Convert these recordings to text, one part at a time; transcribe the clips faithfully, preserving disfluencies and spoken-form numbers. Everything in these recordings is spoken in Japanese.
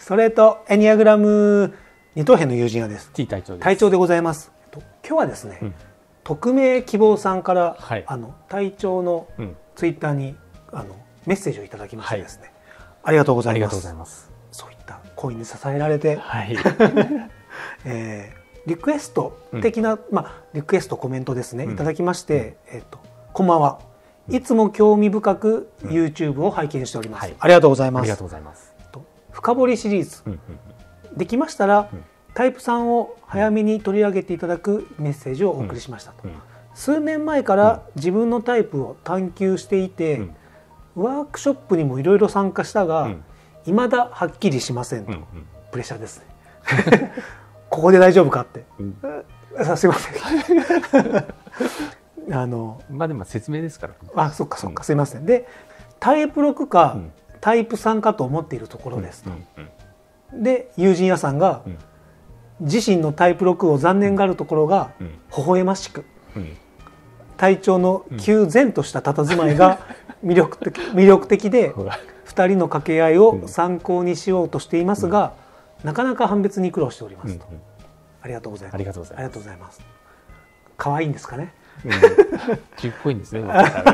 それとエニアグラム二等兵の友人はです。 T 隊長です。 隊長でございます。今日はですね、うん、匿名希望さんから、はい、あの隊長のツイッターにあのメッセージをいただきましてですね、はい、ありがとうございます。ありがとうございます。そういった声に支えられて、はい、えー、リクエスト的な、うん、まあリクエストコメントですね、いただきまして、うん、えっとこんばんは。いつも興味深く YouTube を拝見しております。うん、はい、ありがとうございます。ありがとうございます。深掘りシリーズ、うんうんうん、できましたら、うん、タイプさんを早めに取り上げていただくメッセージをお送りしましたと、うんうん、数年前から自分のタイプを探求していて、うん、ワークショップにもいろいろ参加したが、うん、未だはっきりしませんと、うんうん、プレッシャーですねここで大丈夫かって、うん、すいませんあのまあでも説明ですから。 あ、そっかそっか、うん、すいません。でタイプろくか、うん、タイプさんかと思っているところですと、うんうんうん、で友人屋さんが、うん、自身のタイプろくを残念がるところが、うん、微笑ましく、うん、隊長の急然とした佇まいが魅力的、魅力的でふたりの掛け合いを参考にしようとしていますが、うん、なかなか判別に苦労しておりますと、うんうん、ありがとうございます。ありがとうございます。可愛いんですかね、 うん、中っぽいんですね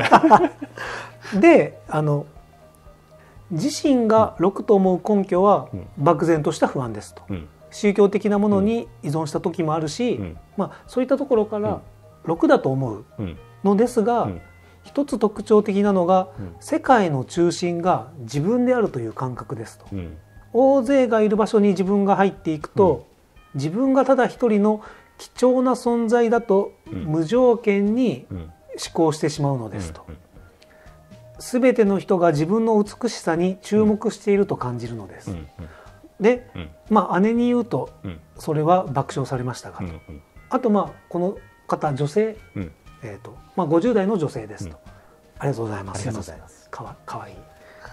で、あの自身がろくと思う根拠は漠然とした不安ですと、うん、宗教的なものに依存した時もあるし、うん、まあ、そういったところからろくだと思うのですが、うん、一つ特徴的なのが、うん、世界の中心が自分であるという感覚ですと、うん、大勢がいる場所に自分が入っていくと、うん、自分がただ一人の貴重な存在だと無条件に思考してしまうのですと、全ての人が自分の美しさに注目していると感じるのです、うんうん、で、うん、まあ姉に言うとそれは爆笑されましたがと、うんうん、あとまあこの方女性、うん、えーとまあ、ごじゅう代の女性ですと、うん、ありがとうございます。ありがとうございます。かわ、かわいい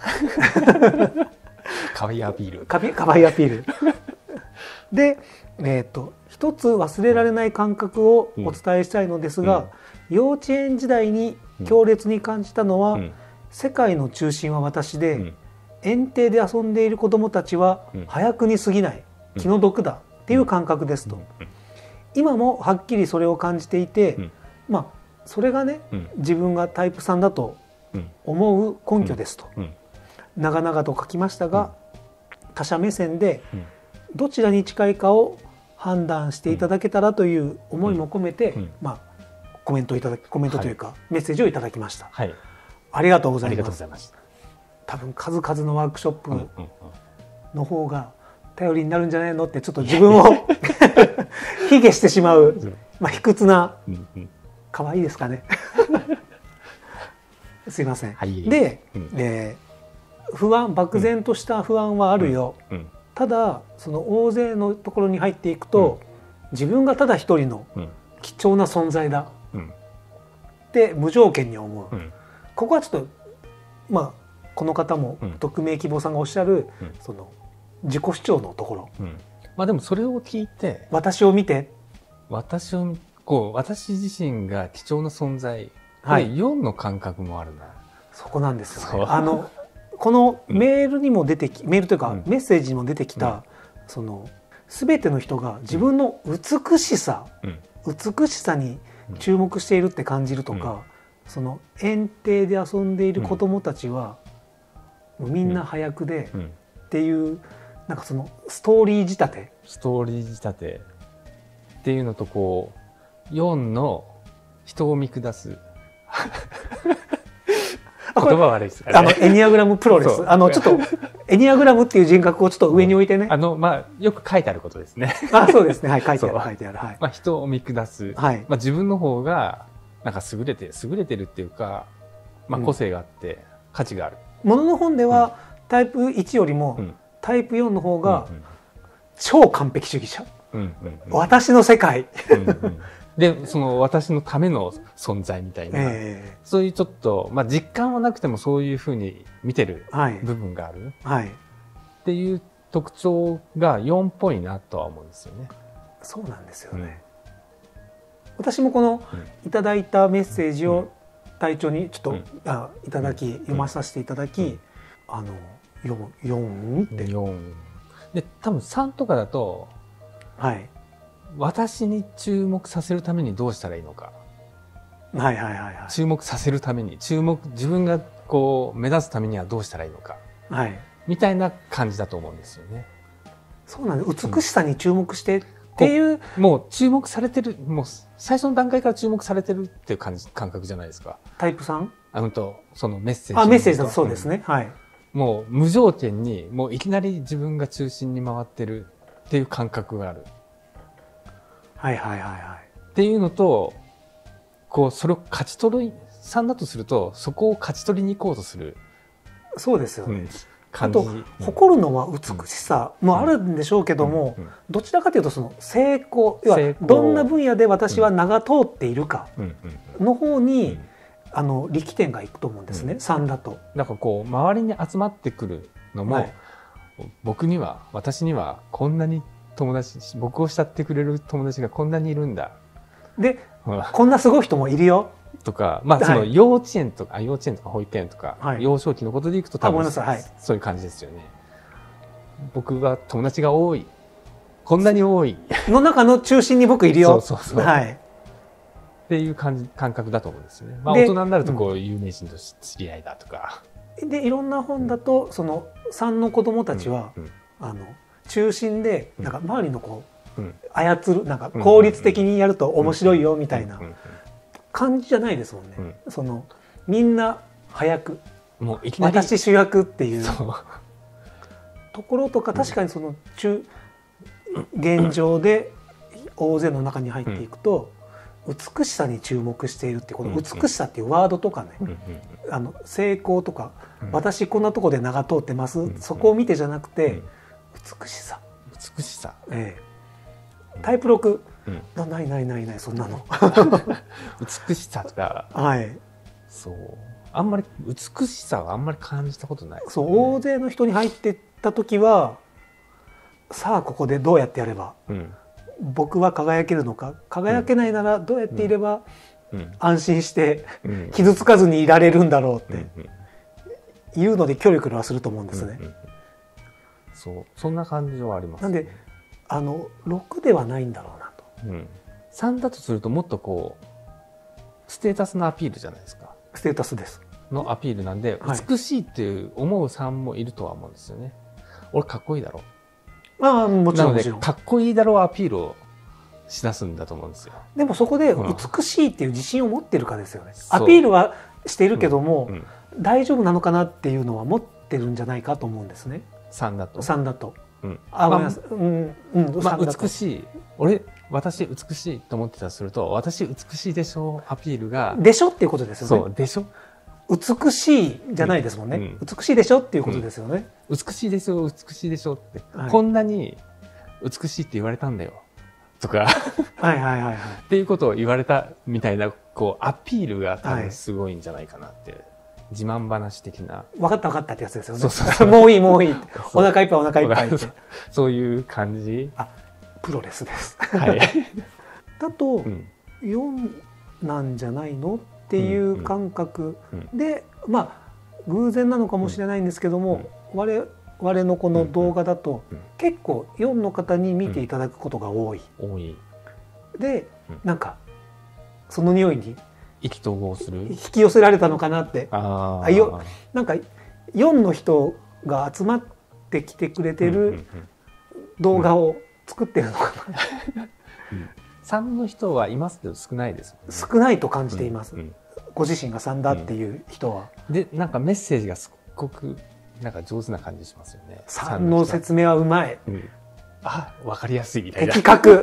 かわいいアピールかわ、かわいいアピールで、えーと一つ忘れられない感覚をお伝えしたいのですが、うん、幼稚園時代に強烈に感じたのは、うん、世界の中心は私で、うん、園庭で遊んでいる子どもたちは早くに過ぎない、うん、気の毒だっていう感覚ですと、うん、今もはっきりそれを感じていて、うん、まあそれがね、うん、自分がタイプさんだと思う根拠ですと、うんうん、長々と書きましたが、うん、他者目線でどちらに近いかを判断していただけたらという思いも込めて、うん、まあコメントいただきコメントというか、はい、メッセージをいただきました。はい、ありがとうございます。多分数々のワークショップの方が頼りになるんじゃないのってちょっと自分を卑下してしまう、まあ、卑屈な可愛いですかねすいません、はい、で、うんえー、不安漠然とした不安はあるよ、うんうん、ただその大勢のところに入っていくと、うん、自分がただ一人の貴重な存在だ、うん、って無条件に思う、うん、ここはちょっとまあこの方も匿名希望さんがおっしゃる、うん、その自己主張のところ、うん、 まあでもそれを聞いて私を見て私をこう私自身が貴重な存在、はい、よんの感覚もあるな。 そこなんですよね。あのこのメールにも出てき、うん、メールというか、うん、メッセージにも出てきた、うん、その全ての人が自分の美しさ、うん、美しさに注目しているって感じるとか、うん、その園庭で遊んでいる子どもたちは、うん、もうみんな早くで、うん、っていうなんかそのストーリー仕立てストーリー仕立てっていうのとこうよんの人を見下す言葉悪いですあのエニアグラムプロレスあのちょっとエニアグラムっていう人格をちょっと上に置いてねあの、まあ、よく書いてあることですねあそうですね、はい、書いてある書いてある、はいまあ、人を見下す、はいまあ、自分の方がなんか優れて優れてるっていうか、まあ、個性があって価値がある、 うん、ものの本では、うん、タイプいちよりも、うん、タイプよんの方が、うんうん、超完璧主義者、うんうんうん、私の世界、うんうんでその私のための存在みたいな、えー、そういうちょっと、まあ、実感はなくてもそういうふうに見てる部分がある、はいはい、っていう特徴がよんっぽいなとは思うんですよね。 そうなんですよね、うん、私もこのいただいたメッセージを隊長にちょっと、うん、あいただき、うん、読まさせていただき、うん、あの よん, よんってよんで多分さんとかだと、 はい、 私に注目させるためにどうしたらいいのか、 はいはいはいはい、 注目させるために注目自分がこう目指すためにはどうしたらいいのか、 はい、みたいな感じだと思うんですよね。 そうなんです。美しさに注目してっていう、 うん、もう注目されてる、もう最初の段階から注目されてるっていう感じ感覚じゃないですか。 タイプさん？ あのとそのメッセージ。 あ、メッセージだとそうですね。うん、はい。 もう無条件にもういきなり自分が中心に回ってるっていう感覚がある。 はいはいはいはい。 っていうのと、こうそれを勝ち取りさんだとするとそこを勝ち取りに行こうとする。 そうですよね。うんあと、 うん、 誇るのは美しさもあるんでしょうけども、うんうん、どちらかというとその成功、要はどんな分野で私は名が通っているかの方に、うん、あの力点がいくと思うんですね、うん、さんだと。 なんかこう周りに集まってくるのも、はい、僕には私にはこんなに友達、僕を慕ってくれる友達がこんなにいるんだ。 で、こんなすごい人もいるよ。 とか、まあその幼稚園とか、はい、幼稚園とか保育園とか、はい、幼少期のことでいくと多分、はい、そういう感じですよね。僕は友達が多い。こんなに多い。 の中の中心に僕いるよ。 そうそうそう。 はい。 っていう感じ、感覚だと思うんですよね。まあ大人になるとこう、有名人と知り合いだとか。 で、いろんな本だと、そのさんの子供たちは、うんうん、あの、中心で、なんか周りのこう、うん、操る、なんか効率的にやると面白いよみたいな。感じじゃないですもんね、うん、そのみんな早くもういきなり私主役っていうところとか、確かにその中現状で大勢の中に入っていくと、美しさに注目しているっていうこの美しさっていうワードとかね、あの成功とか、私こんなとこで名が通ってます、そこを見てじゃなくて、美しさ美しさ、 ええ、タイプろくうん、ないないないないそんなの美しさとか、 はい、 そうあんまり美しさはあんまり感じたことない、ね、 そう大勢の人に入っていった時はさあここでどうやってやれば、うん、僕は輝けるのか、輝けないならどうやっていれば、うんうん、安心して傷つかずにいられるんだろうっていうのでキョロキョロはすると思うんですね、うんうんうん、 そうそんな感じはあります、ね、 なんであのろくではないんだろうなと、 うん、さんだとするともっとこうステータスのアピールじゃないですか。 ステータスですのアピールなんで、はい、美しいっていう思うさんもいるとは思うんですよね。俺かっこいいだろう、 ああもちろんもちろんかっこいいだろうアピールをしだすんだと思うんですよ。 でもそこで美しいっていう自信を持ってるかですよね、うん、アピールはしているけども、うんうん、大丈夫なのかなっていうのは持ってるんじゃないかと思うんですね。 さんだとさんだと、 うん、あ、まあ、うんうん、まあ、美しい、俺私美しいと思ってたとすると、私美しいでしょアピールがでしょっていうことですよね。 そうでしょ、 美しいじゃないですもんね、うん、美しいでしょっていうことですよね、 うん、美しいですよ美しいでしょって、はい、こんなに美しいって言われたんだよとかはいはいはいはいっていうことを言われたみたいなこうアピールが多分すごいんじゃないかなって、はい、自慢話的な、 分かった分かったってやつですよね。そうそうそうもういいもういいお腹いっぱいお腹いっぱいってそういう感じ。 あ、プロレスですはいだと、うん、よんなんじゃないのっていう感覚で、うん、まあ偶然なのかもしれないんですけども、うん、我々のこの動画だと、うん、結構よんの方に見ていただくことが多い、 うん、多いで、うん、なんかその匂いに意気投合する引き寄せられたのかなって、 ああよなんかよんの人が集まってきてくれてる動画を作ってるのかな、 うん、さんの人はいますけど少ないです、ね、 少ないと感じています、うんうん、ご自身がさんだっていう人は、 うん、でなんかメッセージがすっごくなんか上手な感じしますよね。 さんの説明はうまい、 うん、あ分かりやすいみたいな的確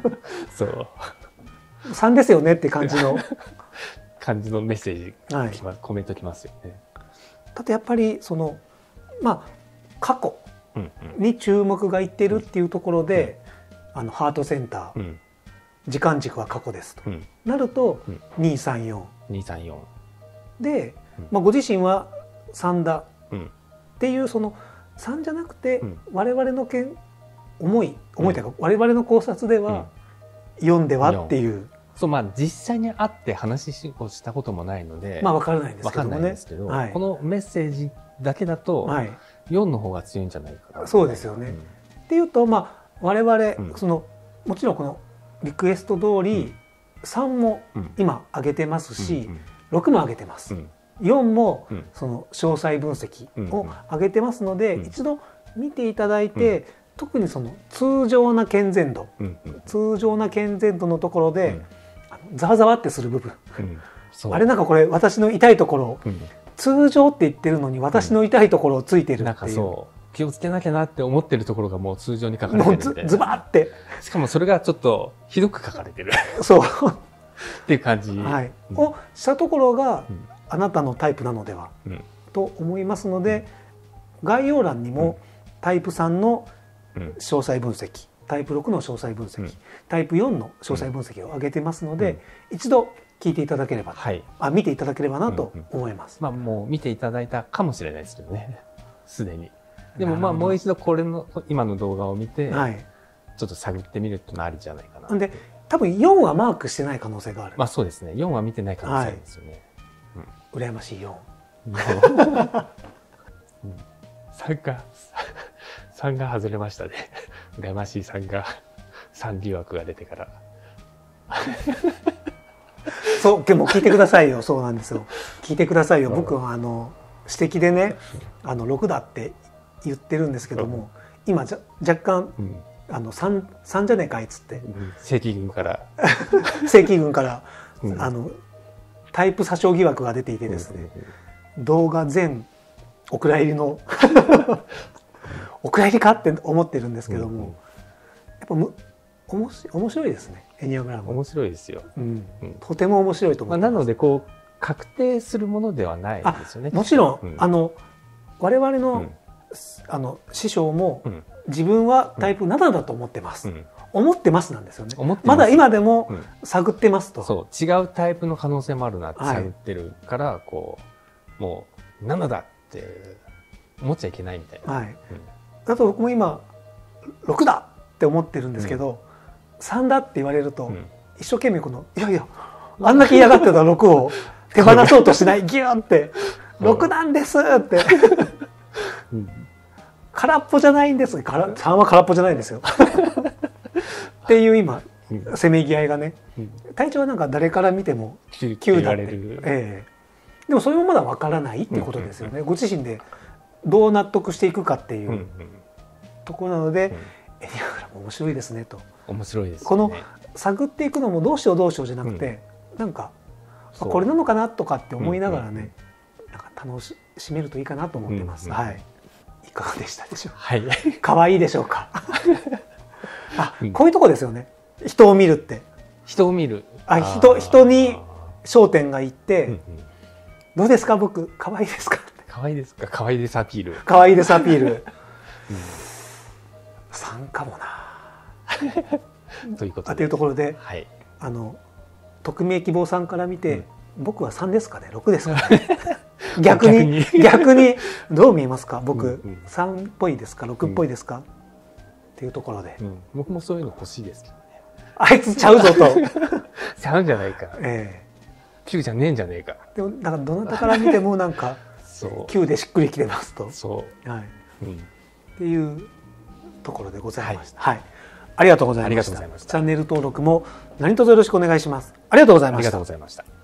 そうさんですよねって感じの感じのメッセージ、はい、コメントきますよね。 だってやっぱりそのまあ過去に注目がいってるっていうところで、うん、あのハートセンター、うん、時間軸は過去ですと、うん、なると、うん、にさんよんにさんよんで、まあ、ご自身はさんだっていうそのさんじゃなくて、我々のけん思い思いというか、我々の考察ではよんではっていう。 そうまあ、実際に会って話をしたこともないので、 まあ、分からないんですけどもね。 分かんないですけど、はい、このメッセージだけだと、はい、よんの方が強いんじゃないかな。 そうですよね。 っていうと、まあ、我々、うん、そのもちろんこのリクエスト通りさんも今上げてますし、うん、ろくも上げてます、うん、よんもその詳細分析を上げてますので、うん、一度見ていただいて、うん、特にその通常な健全度、うん、通常な健全度のところで、うん、ざわざわってする部分、うん、あれなんかこれ私の痛いところ、うん、通常って言ってるのに私の痛いところをついてるっていう、なんかそう気をつけなきゃなって思ってるところがもう通常に書かれてるみたいな。もうズ, ズバーって。 しかもそれがちょっとひどく書かれてる。 そう。 っていう感じ。 はい。うん、をしたところが、うん、あなたのタイプなのでは、うん、と思いますので、うん、概要欄にもタイプさんの詳細分析、タイプろくの詳細分析、うん、タイプよんの詳細分析を上げてますので、うん、一度聞いていただければ、はい、あ見ていただければなと思います。 うんうん、まあもう見ていただいたかもしれないですけどね。すでに。でもまあもう一度これの今の動画を見て、はい、ちょっと探ってみるってのありじゃないかな。 で多分よんはマークしてない可能性がある。 まあそうですね。よんは見てない可能性あるんですよね。 はい、うん、羨ましいよん。 さんがさんが外れましたね。羨ましいさんがさん疑惑が出てから。 そうでも聞いてくださいよ。そうなんですよ。聞いてくださいよ。僕はあの指摘でね、あのろくだって言ってるんですけども、今じゃ若干、うん、あの 3, 3じゃねえかいっつって、うん、 正規軍から正規軍から、うん、あのタイプ詐称疑惑が出ていてですね、うん、動画全お蔵入りのお蔵入りかって思ってるんですけども、うん、やっぱむ面白いですね。エニアグラム面白いですよ、 うんうん、とても面白いと思います。 まあ、なのでこう確定するものではないですよね。 もちろん、うん、あの我々の、うん、あの師匠も、うん、自分はタイプななだと思ってます、うん、思ってますなんですよね。まだ今でも探ってますと、 そう違うタイプの可能性もあるなって探ってるから、はい、こうもうななだって思っちゃいけないみたいな、はい、 あと僕も今ろくだって思ってるんですけど、さんだって言われると、一生懸命このいやいやあんだけ嫌がってたろくを手放そうとしないギューってろくなんですって空っぽじゃないんです。さんは空っぽじゃないですよっていう今せめぎ合いがね、体調はなんか誰から見てもきゅうだって、ええ、でもそれもまだわからないってことですよね。ご自身でどう納得していくかっていうところなので、エニアグラム面白いですねと。 面白いですね。 この探っていくのもどうしようどうしようじゃなくて、うん、なんかこれなのかなとかって思いながらね、なんか楽しめるといいかなと思ってます。うんうん、はい。いかがでしたでしょうか。はい。可愛いでしょうか。あ、うん、こういうとこですよね。人を見るって。 人を見る。 あ、人人に焦点がいって、うんうん、どうですか僕可愛いですか。 可愛いですか。可愛いですアピール。 可愛いですアピール。うん、さんかもな。 ということで。 というところで、はい、あの匿名希望さんから見て、うん、僕はさんですかねろくですかね逆に逆にどう見えますか僕、うんうん、さんっぽいですかろくっぽいですか、うん、っていうところで、 うん、僕もそういうの欲しいですけどね。 あいつちゃうぞとちゃうんじゃないか、えー、きゅうじゃねえんじゃねえか。 でもなんかどなたから見てもなんかきゅうでしっくりきてますと、そう、はい、うん、っていうところでございました。はい、はい、ありがとうございました。チャンネル登録も何卒よろしくお願いします。ありがとうございました。 ありがとうございました。